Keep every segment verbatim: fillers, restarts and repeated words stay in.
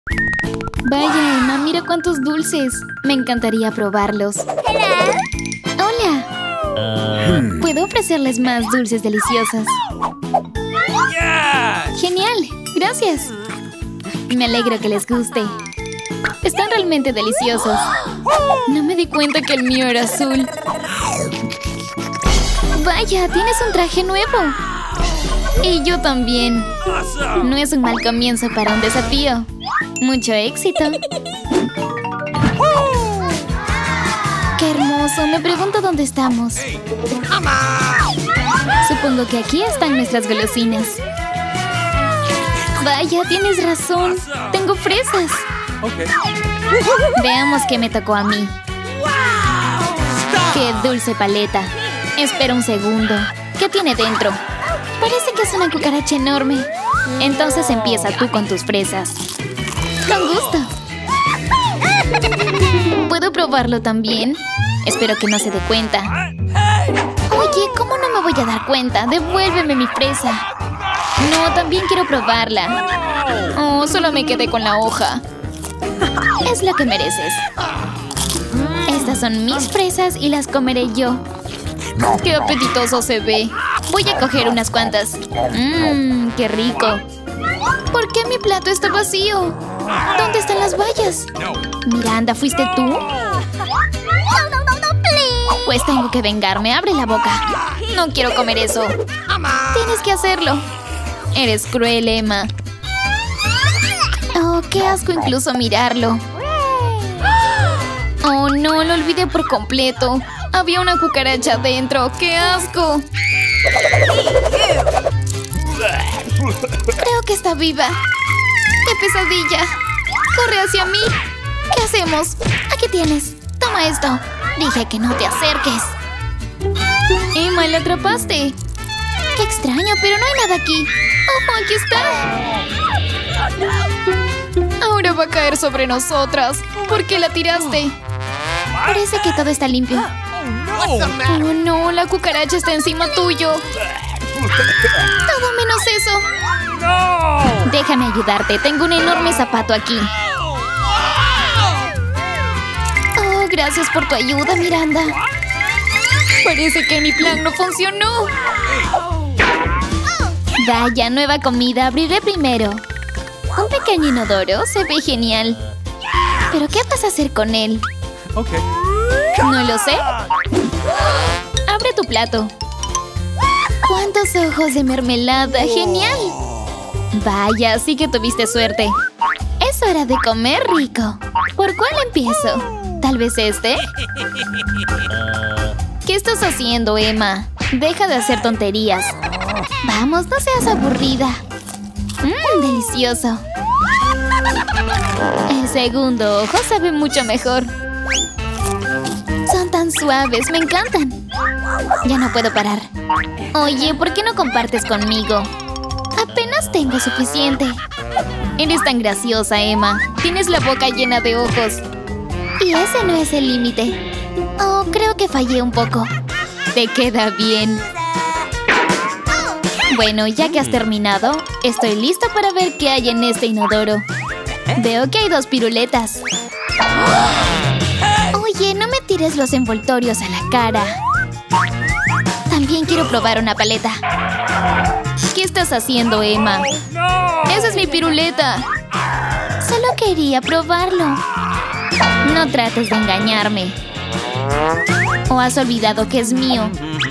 Vaya, Emma, mira cuántos dulces. Me encantaría probarlos. Hola. ¿Puedo ofrecerles más dulces deliciosos? Genial, gracias. Me alegro que les guste. Están realmente deliciosos. No me di cuenta que el mío era azul. Vaya, tienes un traje nuevo. Y yo también. No es un mal comienzo para un desafío. Mucho éxito. ¡Qué hermoso! Me pregunto dónde estamos. Supongo que aquí están nuestras golosinas. Vaya, tienes razón. Tengo fresas. Veamos qué me tocó a mí. ¡Qué dulce paleta! Espera un segundo. ¿Qué tiene dentro? Parece que es una cucaracha enorme. Entonces empieza tú con tus fresas. Con gusto. ¿Puedo probarlo también? Espero que no se dé cuenta. Oye, ¿cómo no me voy a dar cuenta? Devuélveme mi fresa. No, también quiero probarla. Oh, solo me quedé con la hoja. Es lo que mereces. Estas son mis fresas y las comeré yo. ¡Qué apetitoso se ve! Voy a coger unas cuantas. ¡Mmm, qué rico! ¿Por qué mi plato está vacío? ¿Dónde están las bayas? Miranda, ¿fuiste tú? Pues tengo que vengarme. ¡Abre la boca! No quiero comer eso. Tienes que hacerlo. Eres cruel, Emma. Oh, qué asco incluso mirarlo. Oh, no, lo olvidé por completo. Había una cucaracha dentro. ¡Qué asco! Creo que está viva. ¡Qué pesadilla! ¡Corre hacia mí! ¿Qué hacemos? Aquí tienes. Toma esto. Dije que no te acerques. Emma, la atrapaste. ¡Qué extraño! Pero no hay nada aquí. ¡Oh, aquí está! Ahora va a caer sobre nosotras. ¿Por qué la tiraste? Parece que todo está limpio. Oh, no, la cucaracha está encima tuyo. Todo menos eso. Déjame ayudarte. Tengo un enorme zapato aquí. Oh, gracias por tu ayuda, Miranda. Parece que mi plan no funcionó. Vaya, nueva comida. Abriré primero. Un pequeño inodoro. Se ve genial. ¿Pero qué vas a hacer con él? No lo sé. Abre tu plato. ¡Cuántos ojos de mermelada! ¡Genial! Vaya, sí que tuviste suerte. Es hora de comer rico. ¿Por cuál empiezo? ¿Tal vez este? ¿Qué estás haciendo, Emma? Deja de hacer tonterías. Vamos, no seas aburrida. Mmm, delicioso. El segundo ojo sabe mucho mejor. Son tan suaves, me encantan. Ya no puedo parar. Oye, ¿por qué no compartes conmigo? Apenas tengo suficiente. Eres tan graciosa, Emma. Tienes la boca llena de ojos. Y ese no es el límite. Oh, creo que fallé un poco. Te queda bien. Bueno, ya que has terminado, estoy lista para ver qué hay en este inodoro. Veo que hay dos piruletas. Oye, no me tires los envoltorios a la cara. También quiero probar una paleta. ¿Qué estás haciendo, Emma? ¡Esa es mi piruleta! Solo quería probarlo. No trates de engañarme. ¿O has olvidado que es mío?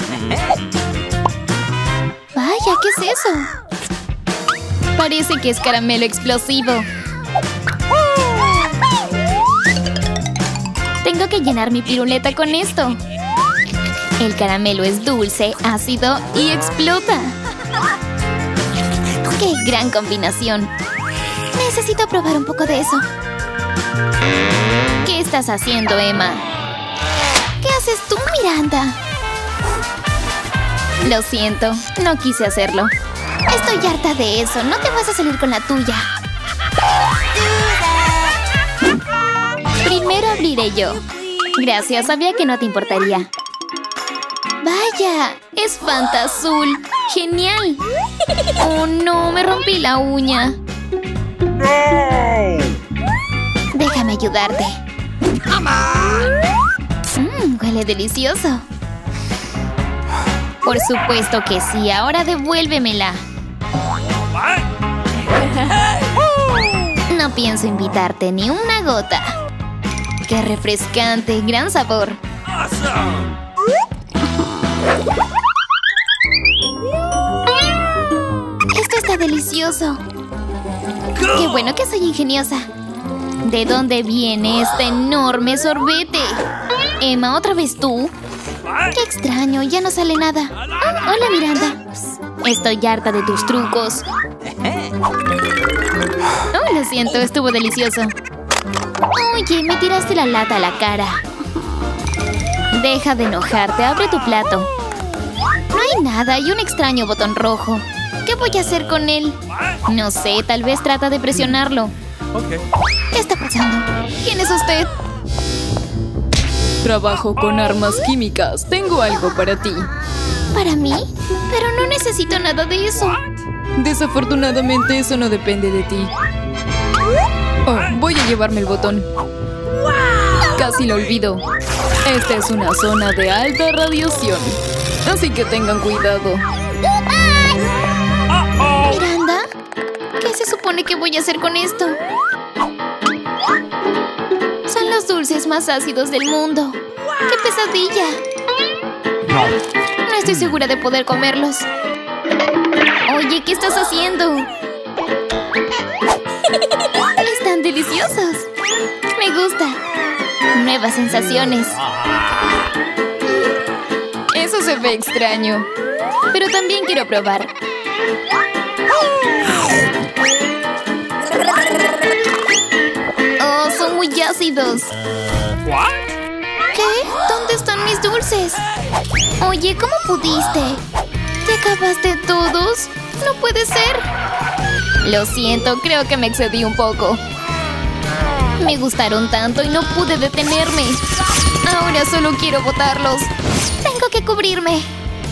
Vaya, ¿qué es eso? Parece que es caramelo explosivo. Tengo que llenar mi piruleta con esto. El caramelo es dulce, ácido y explota. ¡Qué gran combinación! Necesito probar un poco de eso. ¿Qué estás haciendo, Emma? ¿Qué haces tú, Miranda? Lo siento, no quise hacerlo. Estoy harta de eso. No te vas a salir con la tuya. Primero abriré yo. Gracias, sabía que no te importaría. ¡Vaya! ¡Es Fanta azul! ¡Genial! ¡Oh, no! Me rompí la uña. No. ayudarte. Mmm, huele delicioso. Por supuesto que sí. Ahora devuélvemela. No pienso invitarte ni una gota. ¡Qué refrescante! ¡Gran sabor! Esto está delicioso. ¡Qué bueno que soy ingeniosa! ¿De dónde viene este enorme sorbete? Emma, ¿otra vez tú? ¡Qué extraño! Ya no sale nada. Oh, hola, Miranda. Estoy harta de tus trucos. Oh, lo siento, estuvo delicioso. Oye, me tiraste la lata a la cara. Deja de enojarte, abre tu plato. No hay nada, hay un extraño botón rojo. ¿Qué voy a hacer con él? No sé, tal vez trata de presionarlo. ¿Qué está pasando? ¿Quién es usted? Trabajo con armas químicas. Tengo algo para ti. ¿Para mí? Pero no necesito nada de eso. Desafortunadamente, eso no depende de ti. Oh, voy a llevarme el botón. Casi lo olvido. Esta es una zona de alta radiación. Así que tengan cuidado. ¿Miranda? ¿Qué se supone que voy a hacer con esto? Son los dulces más ácidos del mundo. ¡Qué pesadilla! No estoy segura de poder comerlos. Oye, ¿qué estás haciendo? Están deliciosos. Me gusta. Nuevas sensaciones. Eso se ve extraño. Pero también quiero probar. Oh, son muy ácidos. ¿Qué? ¿Dónde están mis dulces? Oye, ¿cómo pudiste? ¿Te acabaste todos? No puede ser. Lo siento, creo que me excedí un poco. Me gustaron tanto y no pude detenerme. Ahora solo quiero botarlos. Tengo que cubrirme.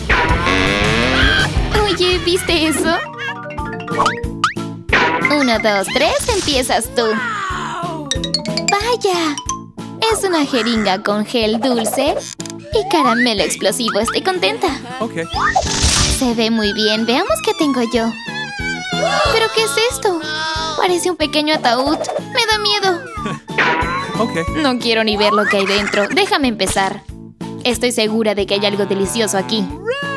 Oye, ¿viste eso? Uno, dos, tres, empiezas tú. ¡Vaya! Es una jeringa con gel dulce y caramelo explosivo. Estoy contenta. Okay. Se ve muy bien. Veamos qué tengo yo. ¿Pero qué es esto? Parece un pequeño ataúd. Me da miedo. Okay. No quiero ni ver lo que hay dentro. Déjame empezar. Estoy segura de que hay algo delicioso aquí.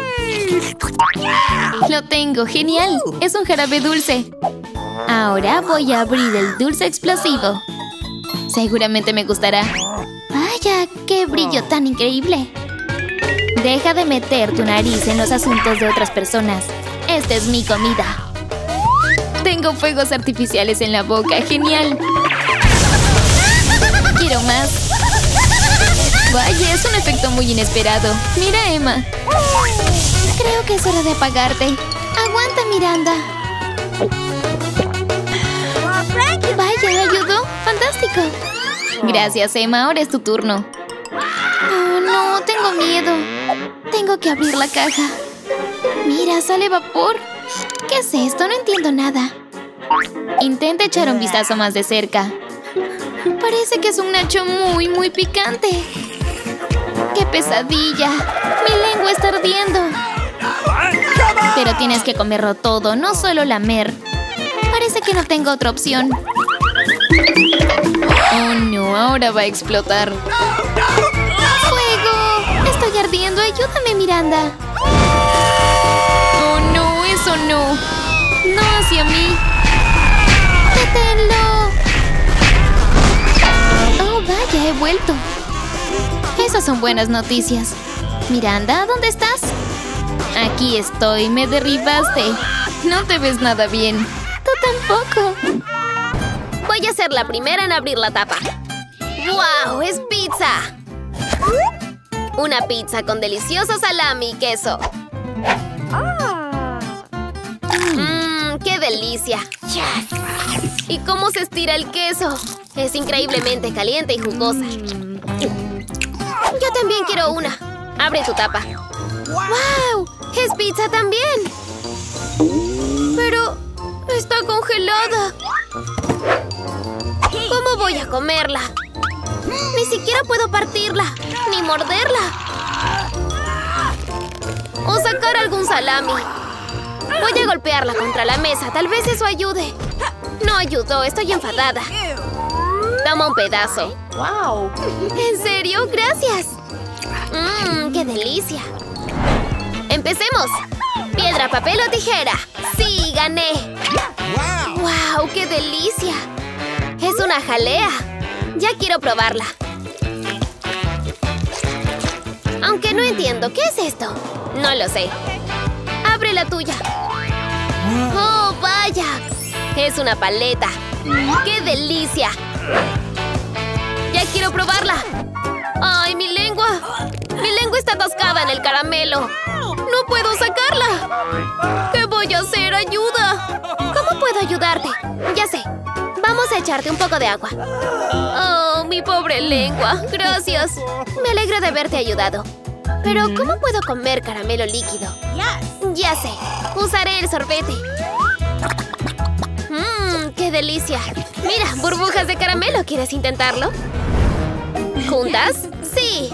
Lo tengo. ¡Genial! Es un jarabe dulce. Ahora voy a abrir el dulce explosivo. Seguramente me gustará. ¡Vaya! ¡Qué brillo tan increíble! Deja de meter tu nariz en los asuntos de otras personas. Esta es mi comida. Tengo fuegos artificiales en la boca. ¡Genial! Quiero más. Vaya, es un efecto muy inesperado. Mira, Emma. Creo que es hora de apagarte. Aguanta, Miranda. Vaya, ¿ayudó? ¡Fantástico! Gracias, Emma. Ahora es tu turno. Oh, no, tengo miedo. Tengo que abrir la caja. Mira, sale vapor. ¿Qué es esto? No entiendo nada. Intenta echar un vistazo más de cerca. Parece que es un nacho muy, muy picante. ¡Qué pesadilla! Mi lengua está ardiendo. Pero tienes que comerlo todo, no solo lamer. Parece que no tengo otra opción. Oh, no, ahora va a explotar. ¡Fuego! Estoy ardiendo. Ayúdame, Miranda. Oh, no, eso no. No hacia mí. ¡Deténlo! Oh, vaya, he vuelto. Esas son buenas noticias. Miranda, ¿dónde estás? Aquí estoy, me derribaste. No te ves nada bien. Tú tampoco. Voy a ser la primera en abrir la tapa. ¡Wow! ¡Es pizza! Una pizza con delicioso salami y queso. ¡Mmm! ¡Qué delicia! ¿Y cómo se estira el queso? Es increíblemente caliente y jugosa. Yo también quiero una. Abre tu tapa. ¡Wow! ¡Es pizza también! Pero está congelada. ¿Cómo ¿Cómo voy a comerla? Ni siquiera puedo partirla, ni morderla. O sacar algún salami. Voy a golpearla contra la mesa, tal vez eso ayude. No ayudó, estoy enfadada. Toma un pedazo. ¡Wow! ¿En serio? Gracias. Mmm, qué delicia. Empecemos. Piedra, papel o tijera. Sí, gané. ¡Wow! ¡Qué delicia! Es una jalea. Ya quiero probarla. Aunque no entiendo, ¿qué es esto? No lo sé. Abre la tuya. ¡Oh, vaya! Es una paleta. ¡Qué delicia! ¡Ya quiero probarla! ¡Ay, mi lengua! ¡Mi lengua está atascada en el caramelo! ¡No puedo sacarla! ¿Qué voy a hacer? ¡Ayuda! ¿Cómo puedo ayudarte? Ya sé. Vamos a echarte un poco de agua. ¡Oh, mi pobre lengua! ¡Gracias! Me alegro de haberte ayudado. Pero, ¿cómo puedo comer caramelo líquido? Ya sé. Usaré el sorbete. ¡Mmm! ¡Qué delicia! Mira, burbujas de caramelo. ¿Quieres intentarlo? ¿Juntas? ¡Sí!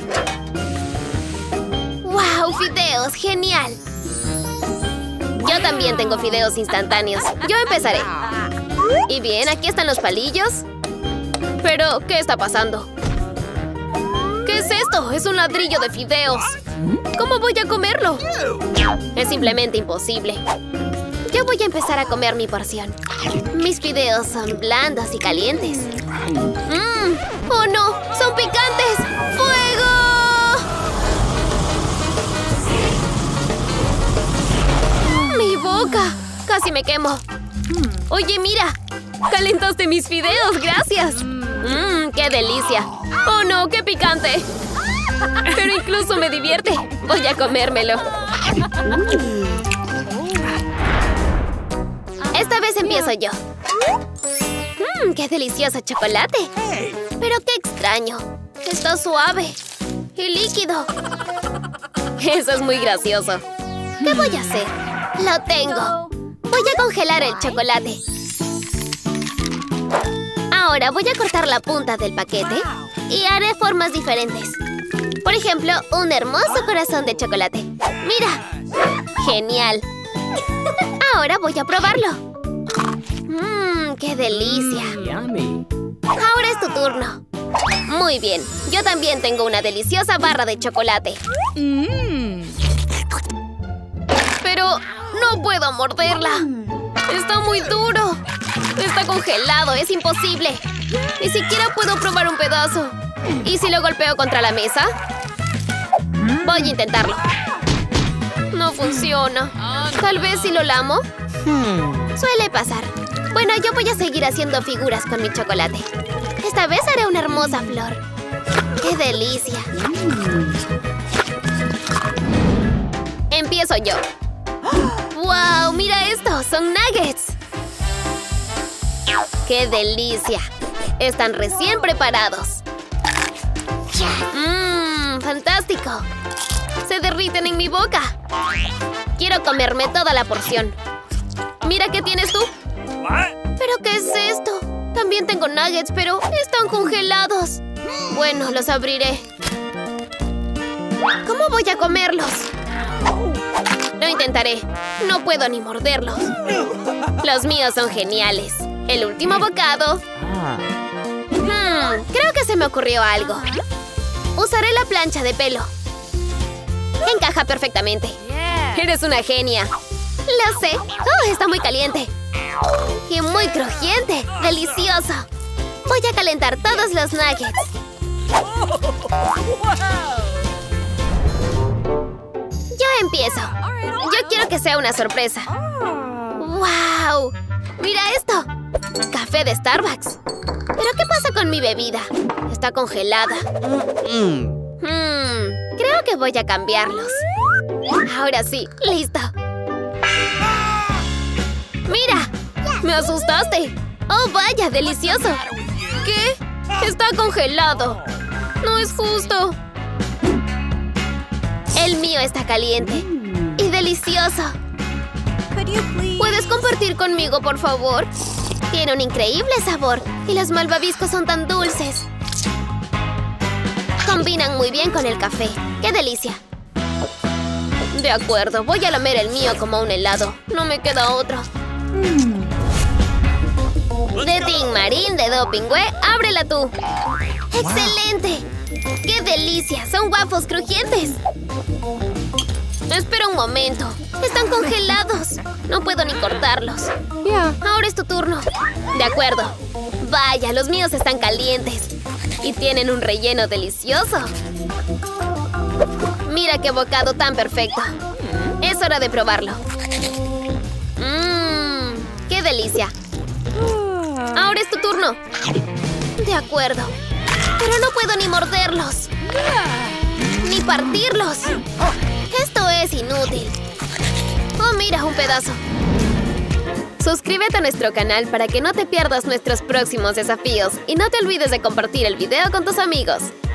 ¡Wow! ¡Fideos! ¡Genial! Yo también tengo fideos instantáneos. Yo empezaré. Y bien, aquí están los palillos. Pero, ¿qué está pasando? ¿Qué es esto? Es un ladrillo de fideos. ¿Cómo voy a comerlo? Es simplemente imposible. Yo voy a empezar a comer mi porción. Mis fideos son blandos y calientes. ¡Mmm! ¡Oh, no! ¡Son picantes! ¡Fuego! ¡Mi boca! Casi me quemo. Oye, mira. Calentaste mis fideos. ¡Gracias! ¡Mmm! ¡Qué delicia! ¡Oh, no! ¡Qué picante! Pero incluso me divierte. Voy a comérmelo. Esta vez empiezo yo. ¡Mmm! ¡Qué delicioso chocolate! Pero qué extraño. Está suave. Y líquido. Eso es muy gracioso. ¿Qué voy a hacer? ¡Lo tengo! Voy a congelar el chocolate. Ahora voy a cortar la punta del paquete y haré formas diferentes. Por ejemplo, un hermoso corazón de chocolate. ¡Mira! ¡Genial! Ahora voy a probarlo. ¡Mmm! ¡Qué delicia! Ahora es tu turno. Muy bien. Yo también tengo una deliciosa barra de chocolate. Mm. Pero no puedo morderla. Está muy duro. Está congelado. Es imposible. Ni siquiera puedo probar un pedazo. ¿Y si lo golpeo contra la mesa? Voy a intentarlo. No funciona. Tal vez si lo lamo. Suele pasar. Bueno, yo voy a seguir haciendo figuras con mi chocolate. Esta vez haré una hermosa flor. ¡Qué delicia! Empiezo yo. ¡Wow! ¡Mira esto! ¡Son nuggets! ¡Qué delicia! Están recién preparados. ¡Mmm! ¡Fantástico! ¡Se derriten en mi boca! Quiero comerme toda la porción. ¡Mira qué tienes tú! ¿Pero qué es esto? También tengo nuggets, pero están congelados. Bueno, los abriré. ¿Cómo voy a comerlos? Lo intentaré. No puedo ni morderlos. Los míos son geniales. El último bocado. Hmm, creo que se me ocurrió algo. Usaré la plancha de pelo. Encaja perfectamente. Eres una genia. Lo sé. Oh, está muy caliente. Y muy crujiente. Delicioso. Voy a calentar todos los nuggets. Yo empiezo. Yo quiero que sea una sorpresa. ¡Wow! ¡Mira esto! Café de Starbucks. ¿Pero qué pasa con mi bebida? Está congelada. Hmm, creo que voy a cambiarlos. Ahora sí, listo. ¡Mira! ¡Me asustaste! ¡Oh, vaya! ¡Delicioso! ¿Qué? ¡Está congelado! ¡No es justo! El mío está caliente. ¡Y delicioso! ¿Puedes compartir conmigo, por favor? Tiene un increíble sabor y los malvaviscos son tan dulces. Combinan muy bien con el café. ¡Qué delicia! De acuerdo, voy a lamer el mío como un helado. No me queda otro. De Team Marín de Dopingüe, ábrela tú. ¡Excelente! ¡Qué delicia! ¡Son waffles crujientes! Espera un momento. ¡Están congelados! No puedo ni cortarlos. Ya. Ahora es tu turno. De acuerdo. Vaya, los míos están calientes. Y tienen un relleno delicioso. Mira qué bocado tan perfecto. Es hora de probarlo. Mmm, qué delicia. Ahora es tu turno. De acuerdo. Pero no puedo ni morderlos. Ni partirlos. Esto es inútil. Oh, mira, un pedazo. Suscríbete a nuestro canal para que no te pierdas nuestros próximos desafíos. Y no te olvides de compartir el video con tus amigos.